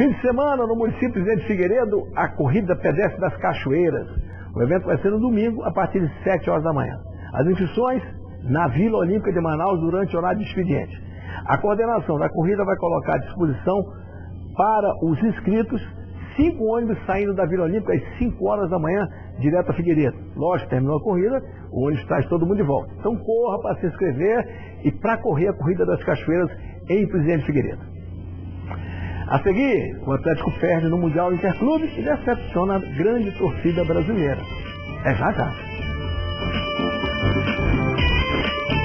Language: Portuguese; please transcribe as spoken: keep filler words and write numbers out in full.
Fim de semana, no município de Presidente Figueiredo, a Corrida Pedestre das Cachoeiras. O evento vai ser no domingo, a partir de sete horas da manhã. As inscrições na Vila Olímpica de Manaus durante o horário de expediente. A coordenação da corrida vai colocar à disposição para os inscritos cinco ônibus saindo da Vila Olímpica às cinco horas da manhã, direto a Figueiredo. Lógico, terminou a corrida, o ônibus traz todo mundo de volta. Então corra para se inscrever e para correr a Corrida das Cachoeiras em Presidente Figueiredo. A seguir, o Atlético perde no Mundial Interclube e decepciona a grande torcida brasileira. É já já.